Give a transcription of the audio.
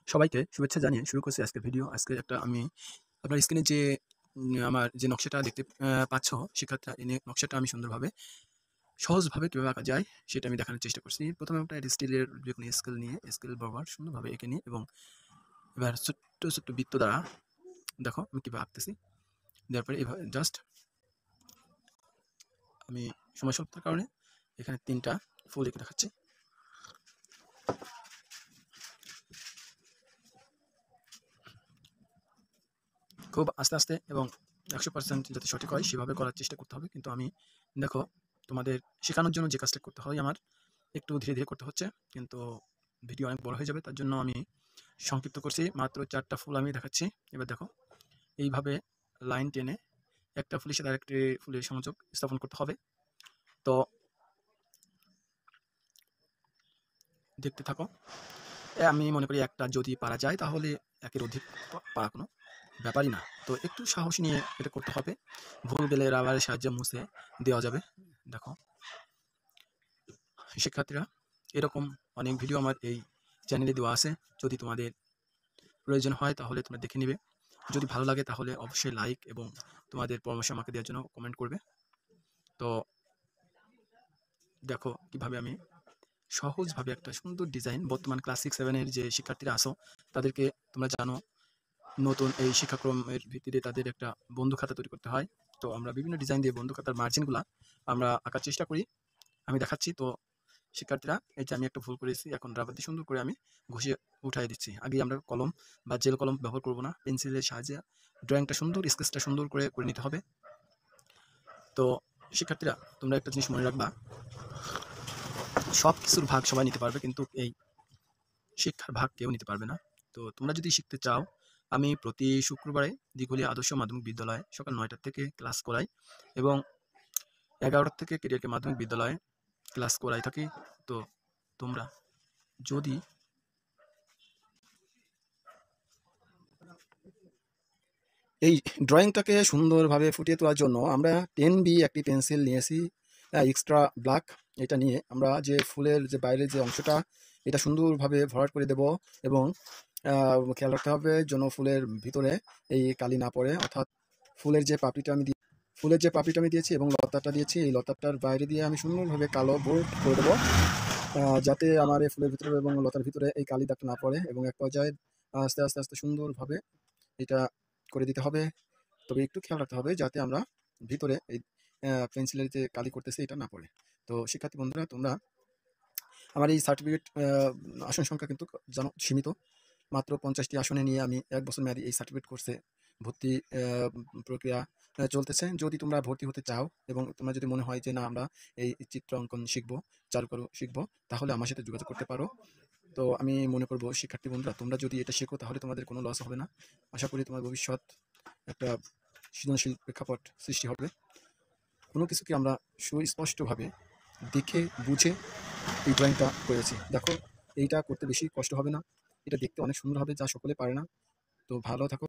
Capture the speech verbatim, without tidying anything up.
সবাইকে শুভেচ্ছা জানিয়ে শুরু করছি আজকের ভিডিও। আজকে একটা আমি আপনার স্ক্রিনে যে উম আমার যে নকশাটা দেখতে আ পাচ্ছ শিক্ষার্থীরা, এই নে নকশাটা আমি সুন্দরভাবে সহজভাবে কিভাবে আঁকা যায় সেটা আমি দেখানোর চেষ্টা করছি। প্রথমে একটা স্টিলের যেকোনো স্কেল নিয়ে স্কেল বরাবর সুন্দরভাবে এঁকে নিই এবং এবার ছোট্ট, ছোট্ট বৃত্ত দ্বারা দেখো আমি কিভাবে আঁকতেছি। দেওয়ার পরে এভাবে জাস্ট আমি সময় স্বল্পতার কারণে এখানে তিন টা ফুল এঁকে দেখাচ্ছি। খুব আস্তে, আস্তে এবং একশো পার্সেন্ট যাতে সঠিক হয় সেভাবে করার চেষ্টা করতে হবে। কিন্তু আমি দেখো তোমাদের শেখানোর জন্য যে কাজটা করতে হয় আমার একটু ধীরে, ধীরে করতে হচ্ছে। কিন্তু ভিডিও অনেক বড় হয়ে যাবে, তার জন্য আমি সংক্ষিপ্ত করছি। মাত্র চার টা ফুল আমি দেখাচ্ছি। এবার দেখো এইভাবে লাইন টেনে একটা ফুলের সাথে আরেকটি ফুলের সংযোগ স্থাপন করতে হবে। তো দেখতে থাকো। এ আমি মনে করি একটা যদি পারা যায় তাহলে একের অধিক প পারা কোনো ব্যাপারই না। তো একটু সাহস নিয়ে এটা করতে হবে। ভুল গেলে রাবারের সাহায্যে মুছে দেওয়া যাবে। দেখো শিক্ষার্থীরা, এরকম অনেক ভিডিও আমার এই চ্যানেলে দেওয়া আছে। যদি তোমাদের প্রয়োজন হয় তাহলে তোমরা দেখে নিবে। যদি ভালো লাগে তাহলে অবশ্যই লাইক এবং তোমাদের পরামর্শ আমাকে দেওয়ার জন্য কমেন্ট করবে। তো দেখো কিভাবে আমি সহজভাবে একটা সুন্দর ডিজাইন, বর্তমান ক্লাস সিক্স সেভেন এর যে শিক্ষার্থীরা আছো তাদেরকে তোমরা জানো নতুন এই শিক্ষাক্রমের ভিত্তিতে তাদের একটা বন্ধু খাতা তৈরি করতে হয়। তো আমরা বিভিন্ন ডিজাইন দিয়ে বন্ধু খাতার মার্জিনগুলা আমরা আঁকার চেষ্টা করি। আমি দেখাচ্ছি। তো শিক্ষার্থীরা, এই যে আমি একটা ভুল করেছি, এখন রাবার দিয়ে সুন্দর করে আমি ঘষিয়ে উঠাই দিচ্ছি। আগে আমরা কলম বা জেল কলম ব্যবহার করব না, পেন্সিলের সাহায্যে ড্রয়িংটা সুন্দর, স্কেচটা সুন্দর করে করে নিতে হবে। তো শিক্ষার্থীরা, তোমরা একটা জিনিস মনে রাখবা, সব কিছুর ভাগ সবাই নিতে পারবে কিন্তু এই শিক্ষার ভাগ কেউ নিতে পারবে না। তো তোমরা যদি শিখতে চাও, আমি প্রতি শুক্রবারে দিঘলিয়া আদর্শ মাধ্যমিক বিদ্যালয়ে সকাল নয়টা থেকে ক্লাস করাই এবং এগারোটা থেকে কেরিয়ারকে মাধ্যমিক বিদ্যালয়ে ক্লাস করাই থাকি। তো তোমরা যদি এই ড্রয়িংটাকে সুন্দরভাবে ফুটিয়ে তোলার জন্য আমরা টেন বি একটি পেন্সিল নিয়েছি, এক্সট্রা ব্ল্যাক। এটা নিয়ে আমরা যে ফুলের যে বাইরের যে অংশটা এটা সুন্দরভাবে ভরাট করে দেব এবং আহ, খেয়াল রাখতে হবে যেন ফুলের ভিতরে এই কালি না পড়ে। অর্থাৎ ফুলের যে পাপড়িটা আমি দিয়ে ফুলের যে পাপড়িটা আমি দিয়েছি এবং লতাটা দিয়েছি, এই লতাটার বাইরে দিয়ে আমি সুন্দরভাবে কালো বোল্ড করে দেবো, আহ, যাতে আমার এই ফুলের ভিতরে এবং লতার ভিতরে এই কালি দাগটা না পড়ে। এবং এক পর্যায়ে আস্তে আস্তে আস্তে সুন্দরভাবে এটা করে দিতে হবে। তবে একটু খেয়াল রাখতে হবে যাতে আমরা ভিতরে এই পেন্সিলের যে কালি করতেছে এটা না পড়ে। তো শিক্ষার্থী বন্ধুরা, তোমরা আমার এই সার্টিফিকেট আসন সংখ্যা কিন্তু জানো সীমিত। মাত্র পঞ্চাশটি আসনে নিয়ে আমি এক বছর মেয়াদি এই সার্টিফিকেট কোর্সে ভর্তি আহ, প্রক্রিয়া আহ, চলতেছে। যদি তোমরা ভর্তি হতে চাও এবং তোমরা যদি মনে হয় যে না আমরা এই চিত্র অঙ্কন শিখবো, চারুকারু শিখবো, তাহলে আমার সাথে যোগাযোগ করতে পারো। তো আমি মনে করবো শিক্ষার্থী বন্ধুরা, তোমরা যদি এটা শেখো তাহলে তোমাদের কোনো লস হবে না। আশা করি তোমার ভবিষ্যৎ একটা সৃজনশীল প্রেক্ষাপট সৃষ্টি হবে। কোনো কিছুকে আমরা সুস্পষ্টভাবে দেখে বুঝে এই ড্রয়িংটা করেছি। দেখো এইটা করতে বেশি কষ্ট হবে না, এটা দেখতে অনেক সুন্দর হবে, যা সকলে পারে না। তো ভালো থাকো।